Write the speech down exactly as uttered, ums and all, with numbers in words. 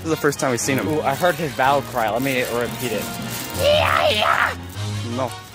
This is the first time we've seen him. Ooh, I heard his battle cry. Let me repeat it. No.